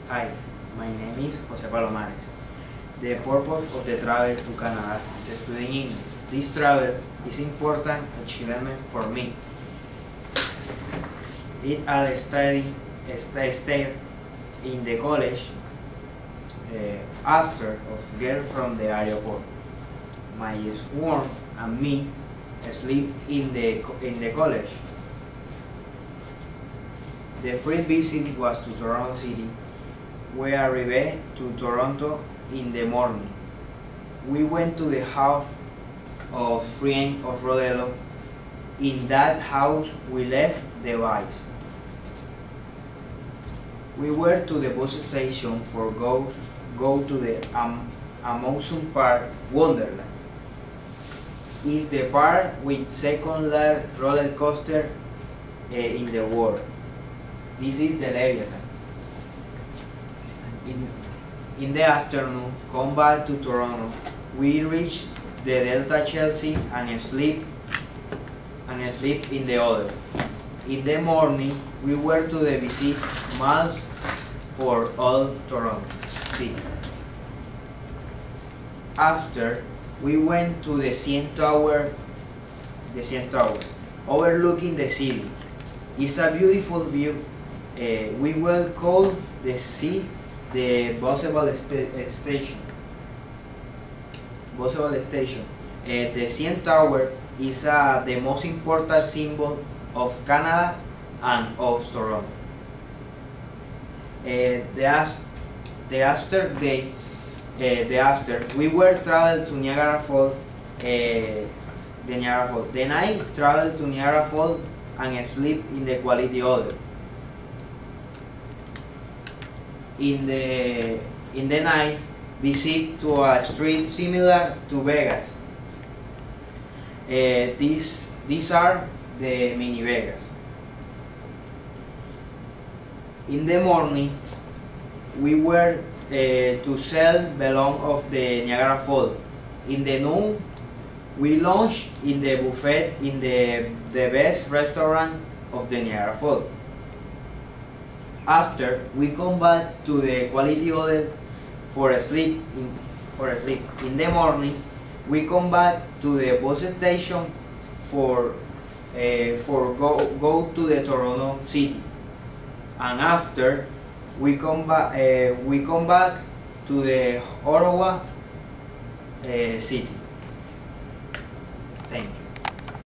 Hi, my name is Jose Palomares. The purpose of the travel to Canada is studying English. This travel is important achievement for me. It a stay in the college after of get from the airport. My swarm and me sleep in the college. The first visit was to Toronto City. We arrived to Toronto in the morning. We went to the house of friend of Rodelo. In that house we left the bikes. We were to the bus station for go to the amusement park Wonderland. It's the park with second largest roller coaster in the world. This is the Leviathan. In the afternoon, come back to Toronto. We reached the Delta Chelsea and sleep in the other. In the morning, we were to the visit malls for all Toronto City. After, we went to the CN Tower, overlooking the city. It's a beautiful view. We will call the sea the Buzzable Station. The CN Tower is the most important symbol of Canada and of Toronto. After we were traveled to Niagara Falls. The night traveled to Niagara Falls and sleep in the Quality Hotel. In the night, visit to a street similar to Vegas. These are the mini Vegas. In the morning, we were to sell belong of the Niagara Falls. In the noon, we lunched in the buffet in the best restaurant of the Niagara Falls. After, we come back to the Quality Hotel for a sleep. In the morning, we come back to the bus station for go to the Toronto City. And after, we come back to the Ottawa City.